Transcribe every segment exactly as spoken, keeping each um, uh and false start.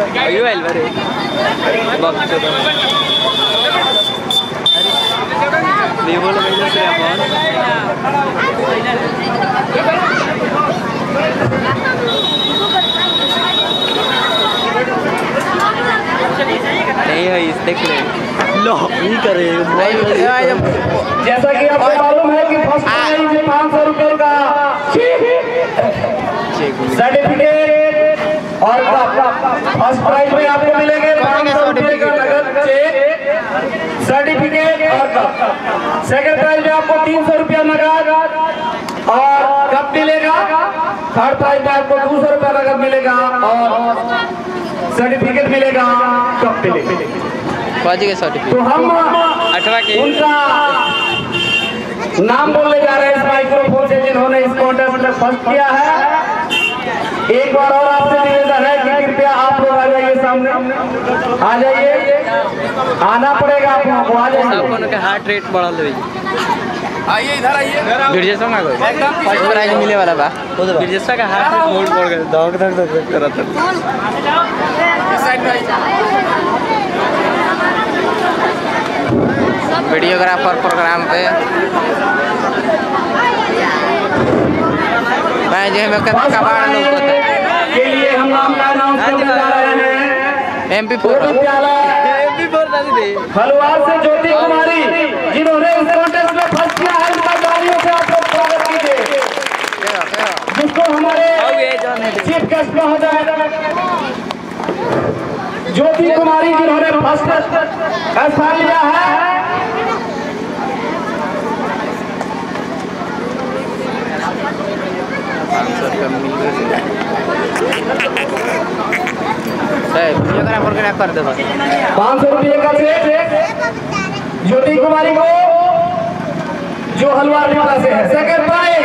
अयो एल बारे बक्स अरे लेवल में से अपन नहीं है इस देख ले लो नहीं करे जैसा कि आपको मालूम है कि फर्स्ट प्राइज है पाँच सौ रुपए का सर्टिफिकेट और फर्स्ट प्राइज में आपको मिलेंगे पाँच सौ रुपए का नगद चेक सर्टिफिकेट और कप। सेकंड प्राइज में आपको तीन सौ रुपया नगद और कप मिलेगा। थर्ड प्राइज में आपको दो सौ रुपया नगद मिलेगा और सर्टिफिकेट मिलेगा, कप मिलेगा। सर्टिफिकेट तो हम अठारह के उनका नाम बोलने जा रहे हैं इस माइक्रोफोन से जिन्होंने इस कॉन्टेस्ट में फर्स्ट किया है। एक बार और आपसे निवेदन है कि कृपया आप लोग आ जाइए, सामने आ जाइए, आना पड़ेगा आप लोगों को, आ जाइए। का हार्ट रेट बढ़ल है, आइए इधर आइए। बिरजेशा में फर्स्ट प्राइज मिले वाला बा। बिरजेशा का हार्ट रेट बहुत बढ़ गया, धक धक धक कर रहा था। वीडियोग्राफर प्रोग्राम पे मैं जो है कबाड़ लोग के लिए हम नाम का अनाउंस करने जा रहे हैं। एमपी फोर एमपी फोर हलवार से ज्योति कुमारी जिन्होंने इस कॉन्टेस्ट में फर्स्ट किया है, उनका तालियों से आप लोग स्वागत कीजिए, जिसको हमारे चीफ गेस्ट महोदय ज्योति कुमारी जिन्होंने फर्स्ट स्थान लिया है। कर दो पाँच सौ रुपये का चेक ज्योति कुमारी को जो हलवार निवाला से है। सेकंड प्राइज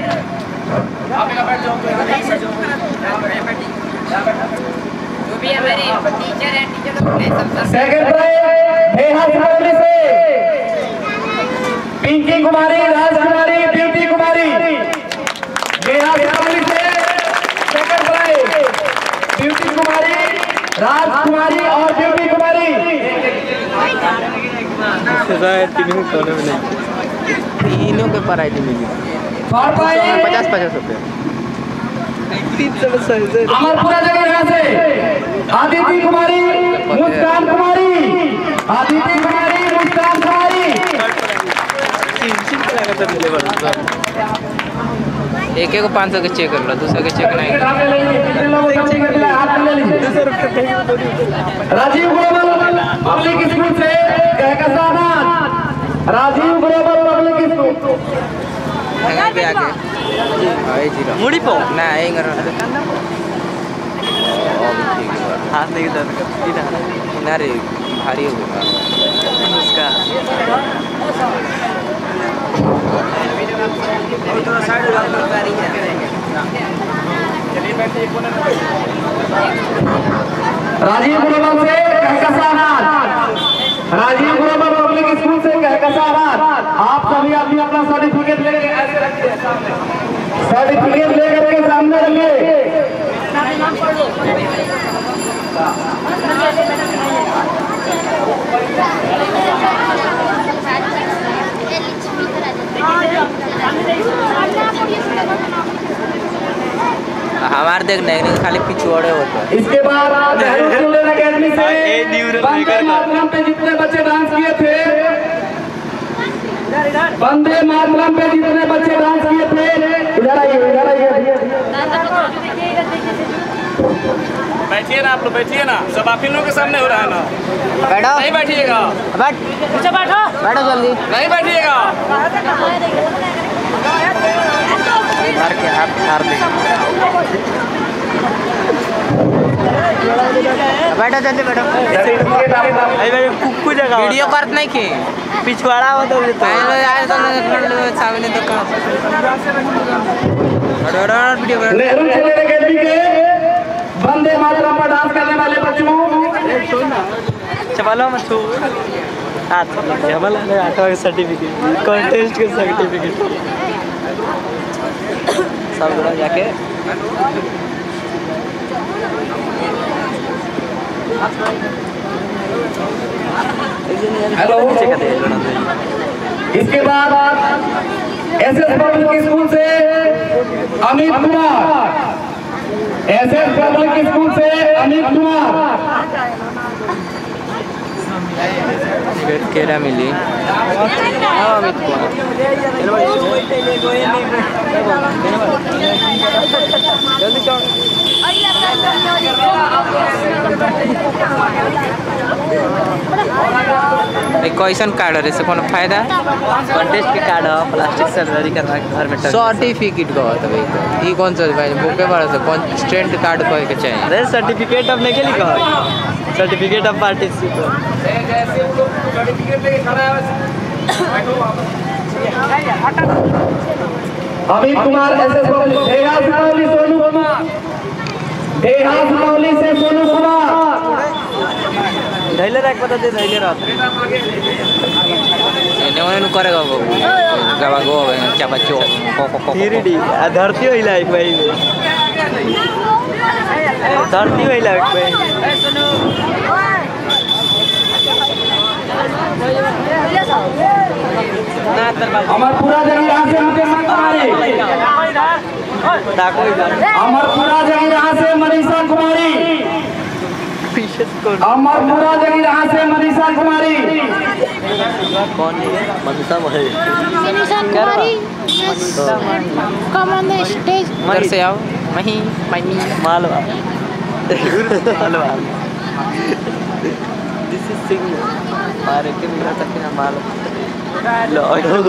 सेकंड प्राइज बेहद से पिंकी कुमारी, राजकुमारी, ब्यूटी कुमारी बेहद से सेकंड प्राइज ब्यूटी कुमारी, राजकुमारी और ब्यूटी कुमारी। तीनों कोने में नहीं, तीनों के प्राइज मिली पचास पचास रुपये। अमरपुरा जगह से आदिति कुमारी, मुस्कान कुमारी, आदिति कुमारी, मुस्कान कुमारी। एक एक पाँच सौ के चेक कर लो, दूसरे के चेक नहीं। राजीव ग्लोबल पब्लिक स्कूल से कहकसानाथ, राजीव ग्लोबल पब्लिक स्कूल पे आके मुड़ी पो ना ये करो हाथ नहीं दर्द ना रे भारी होगा उसका। राजीव ग्लोबल से कहकसानाथ, राजीव ग्लोबल पब्लिक स्कूल से कहकसानाथ, आप सभी अपनी अपना सर्टिफिकेट लेके ऐसे रखिए, सर्टिफिकेट लेकर के सामने रखिए। हमारे देख नहीं खाली पिछवाड़े होते हैं। इसके बाद अकेडमी से वंदे मातरम पे जितने बच्चे डांस किए थे, वंदे मातरम पे जितने बच्चे डांस किए थे, इधर आइए, इधर आइए। बैठिए ना आप लोग, बैठिए ना, सब आप इन लोगों के सामने हो रहा है ना। बैठो, नहीं बैठिएगा, बैठ पीछे बैठो, बैठो जल्दी, नहीं बैठिएगा। मार के हाथ मार दे, बैठो जल्दी बैठो। कुछ जगह वीडियो करत नहीं की पिछवाड़ा हो तो आए तो सामने तो कहां वीडियो कर। नेहरू चिल्ड्रन अकेडमी के वंदे मातरम पर डांस करने वाले बच्चों चलो मत छोड़ हाथ जमल है आठवां का सर्टिफिकेट, कॉन्टेस्ट का सर्टिफिकेट सब जगह जाके हेलो। इसके बाद एस एस पब्लिक स्कूल से Amit Kumar, S S public school से अमित कुमार। केरा मिली अमित कुमार कैसन कार्ड है से कोनो फायदा कंटेस्ट के कार्ड है प्लास्टिक सर्जरी करवा के घर में सर्टिफिकेट का होता है। ई कौन सा भाई बुके वाला से कॉन्स्टेंट कार्ड कहे के चाहिए। अरे सर्टिफिकेट अब नहीं के लिखा certificate of participate Amit Kumar S S public देहात मौली सोनू कुमार, देहात मौली से सोनू कुमार। धैले रख पता दे धैले रह एने ओने करेगा वो गवा गो चापा चो थ्री डी धरती होइला एक भाई धरती होइला एक भाई अमरपुरा जगह यहाँ से मुकेश कुमारी, अमरपुरा जगह यहाँ से मनीषा कुमारी, अमरपुरा जगह यहाँ से मनीषा कुमारी। कौन है Manisha Kumari? Manisha Kumari come on the stage. घर से आओ वहीं मनी मालवा मालवा दिस इज सिंग मारे के मेरा तक ना मालवा लो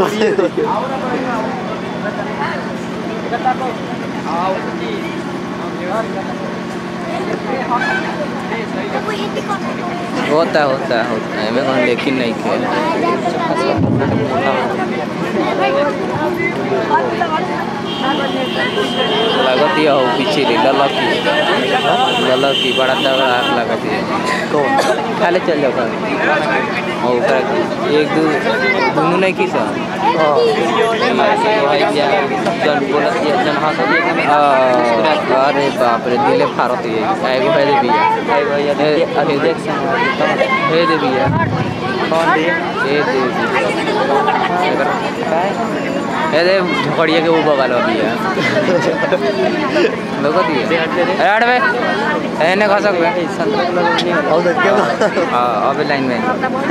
होता होता होता है मैं लेकिन नहीं खेल लगती है पीछे ललकी ललकी बड़ा तगड़ा हाथ लगती है तो खाले चल जाओ और एक दो दोनों नहीं की सर अरे बाप रे दिले फारत है एगो है देविया हे देविया कौन दे हे देविया हे दे झोकड़िया के वो बगल बिया लोगो दिए हट बे एने खसक बे हां अबे लाइन में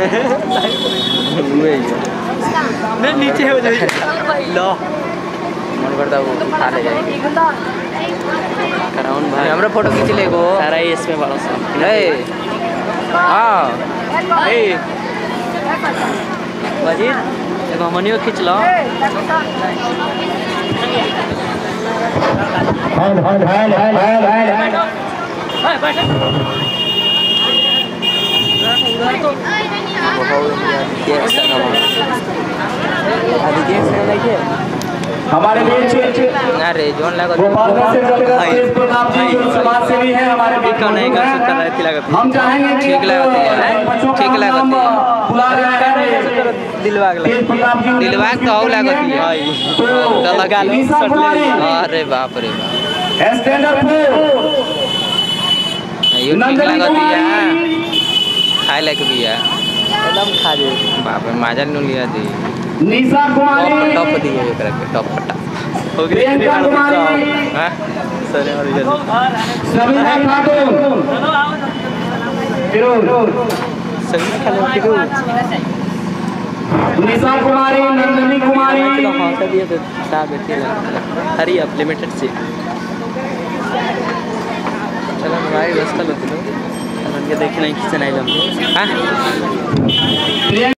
नहीं नीचे हो जाए लो मन करता वो खा ले जाए कराउन भाई हमरा फोटो खींच ले गो सारा इसमें बड़ा सा ए हां ए बाजी एगो मनियो खींच लो हां हां हां हां हां बैठ हमारे बीच अरे जोन लगा गोपालगंज से चलेगा तेज प्रताप जी जो समाज सेवी है हमारे बीच का नहीं कर सकता रहती लगती हम चाहेंगे ठीक लगती है ठीक लगती है बुला रहे हैं दिलवा तेज प्रताप जी दिलवा तो और लगती है तो लगा लो निशा कुमारी अरे बाप रे बाप स्टैंडर्ड फोर ये ठीक लगती है खाए लायक भी है एकदम खा दे बाप रे माजा नु लिया दी निशा कुमारी टॉप दिए एकरा के टॉप पटा हो गई प्रियंका कुमारी हां सर और इधर समीना खातून फिरोज सभी खाली टिकू निशा कुमारी नंदनी कुमारी तो हौसला दिए तो साहब बैठी हरी अप लिमिटेड से चलो हमारी व्यवस्था लो तुम ये देखना किसी नहीं लम हां